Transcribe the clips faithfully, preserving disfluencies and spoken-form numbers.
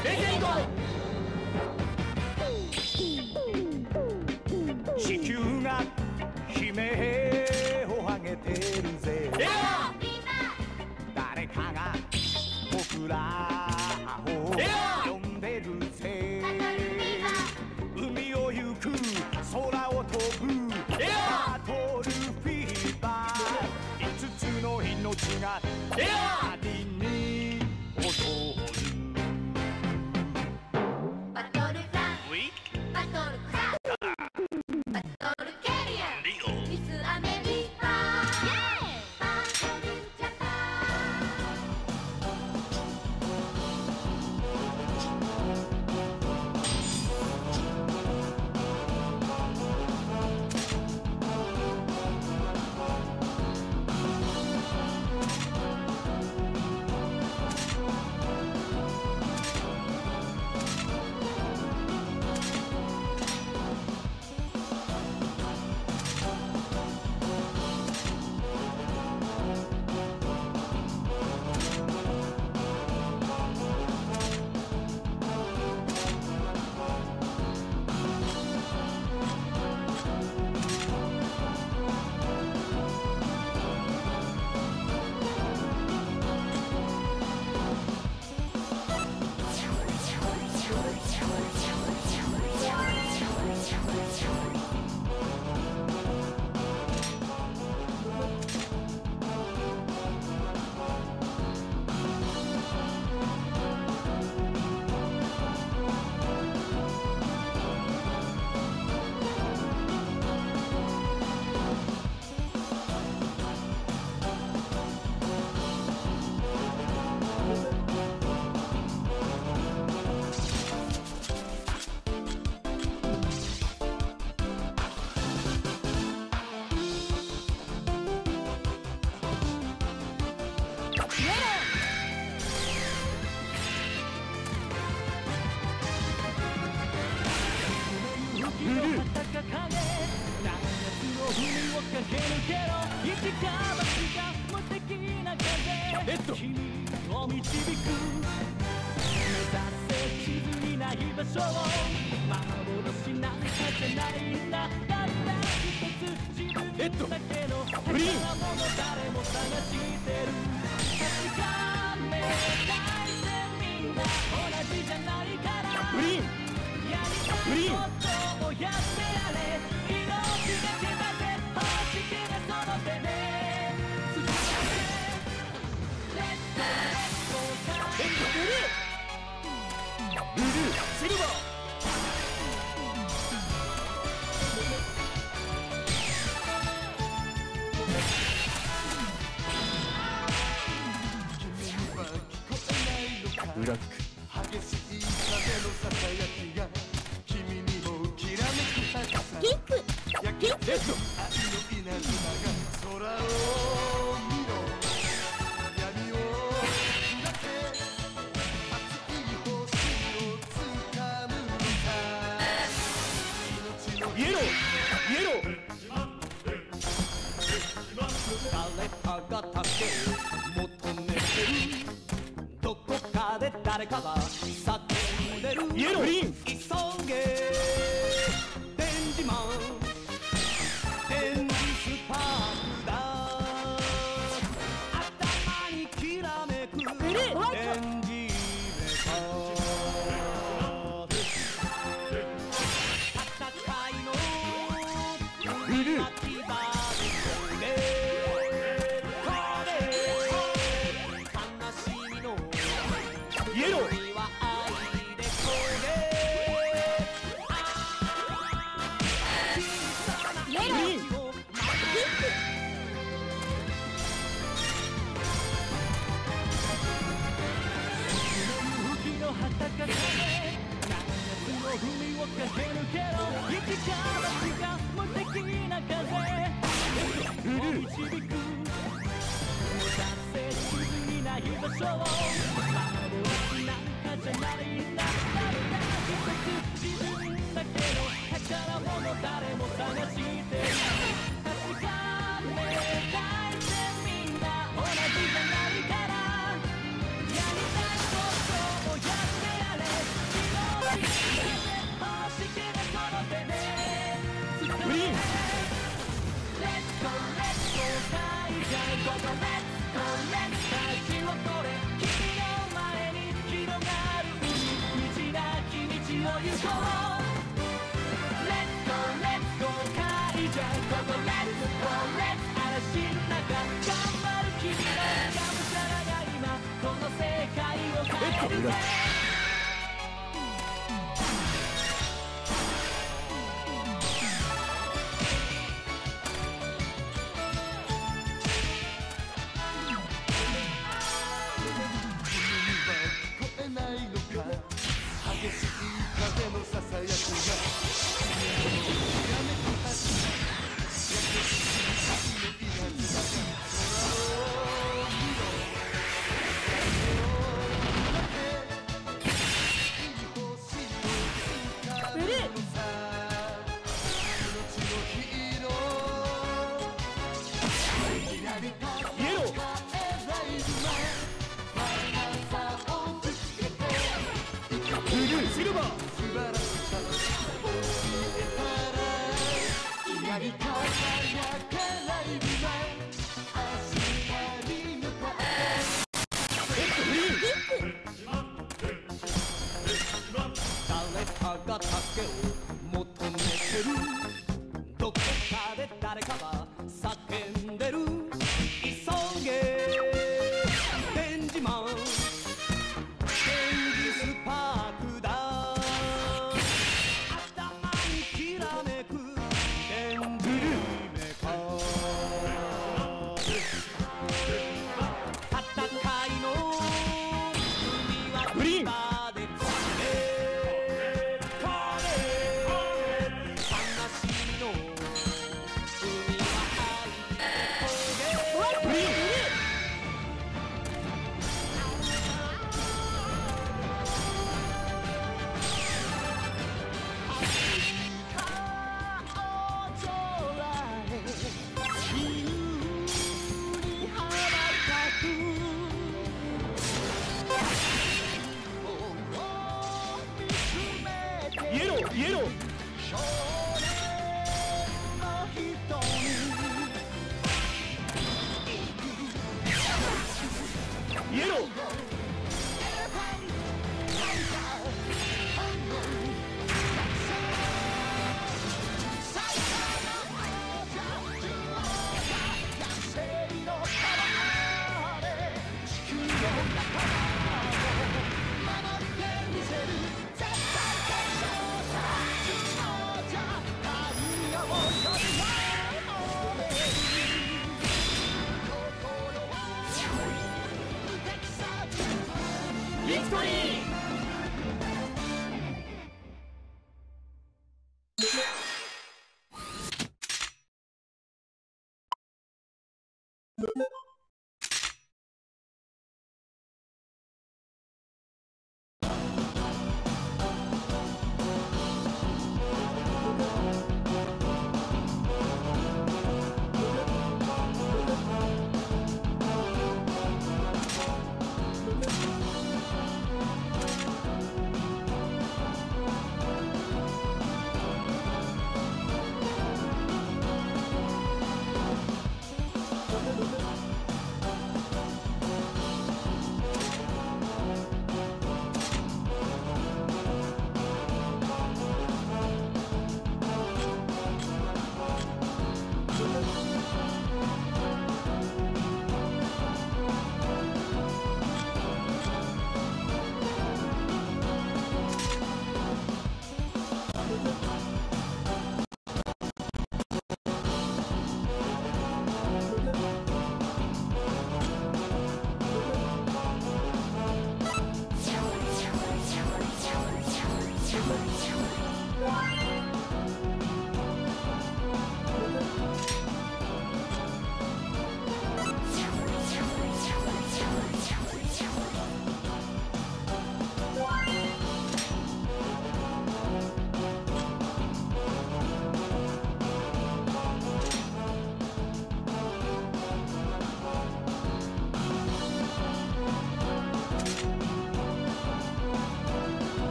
冷静に行こう。地球が悲鳴を上げてるぜ。誰かが僕らを呼んでるぜ。海を行く空を飛ぶバトルフィーバー。五つの命が旅に踊る。 バトルフランバトルクラバトルキャリアミスアメリカバトルジャパブラック。 激しい風のささやきが君にもきらめくはずさ。 ピンクピンクレッド愛の稲妻が空を見ろ。闇を照らせ熱い星をつかむのさ。命のイエローイエロー。 誰かが助け求めてる。どこかで誰かが叫んでる。 イエローグリーン。 急げ電磁マン電磁スパークだ。頭にきらめく電磁メカ。戦いのブルー。 巻き場イエロー。 海を駆け抜けろ。一から違う無敵な風を導く。目指せ地図にない場所を。幻なんかじゃないんだ。誰だ一つ自分だけの宝物。誰も探してる。確かめたいぜみんな同じじゃないから。やりたいことをやってやれ。 くれ。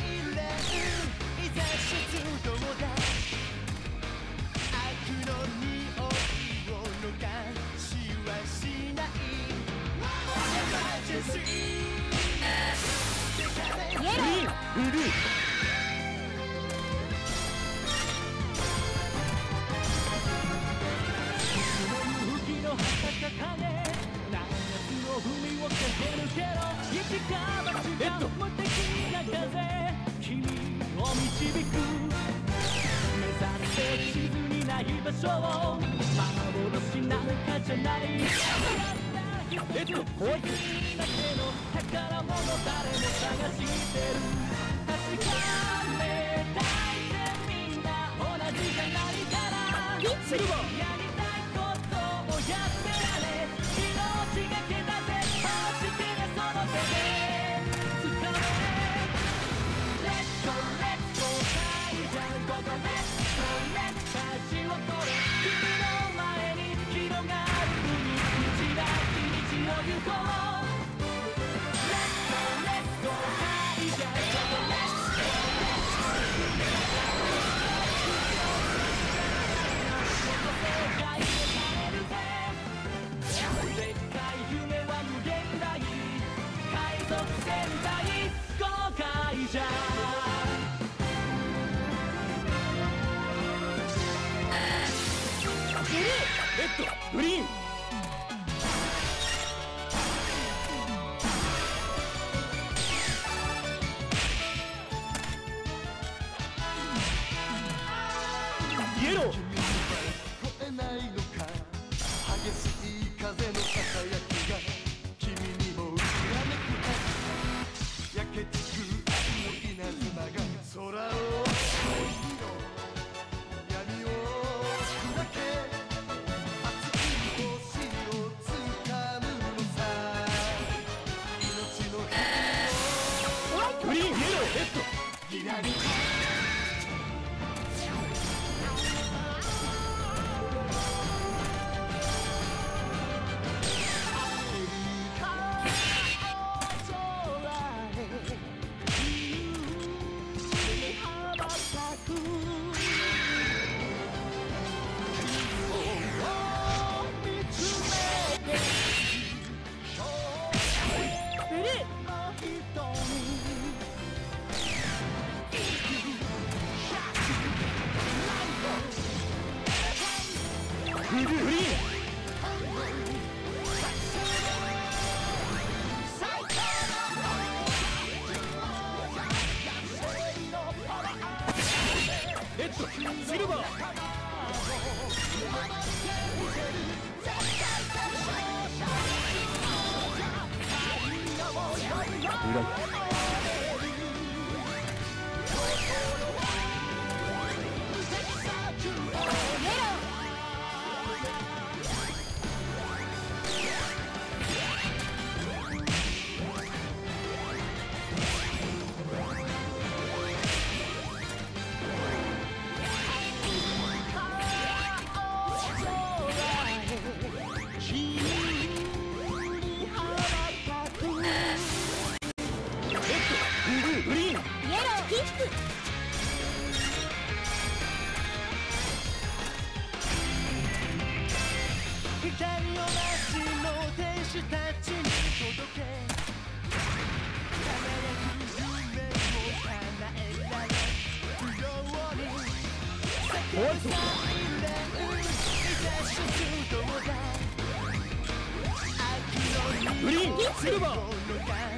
連いざ出動だ悪の匂いを逃しはしないエマージェンシーイエローブルーのはたかかね何月の海を駆け抜けろ一か八が無敵な風君を導く目指せ地図にない場所を幻なんかじゃないえっと怖いだけの宝物誰も探してる確かめたいぜみんな同じじゃないからシルバーやりたいことをやってられ命がけだぜ欲しけれその手で掴め Let's go let's go 大じゃんここ Let's go let's go 舵を取れ君の前に広がる海道だ日を行こう Let's go let's go 大じゃんここ Let's goレッドグリーンイエロー聞こえないのか激しい風のささやきが君にもうらめく焼けつく愛の稲妻が空を見ろ闇を砕け熱い星を掴むのさ命の光をグリーンイエローレッドギラリグリーンレッドシルバー光を街の天使たちに届け輝く夢を叶えられるように世界最連いざ出動だ悪のグリーンシルバーー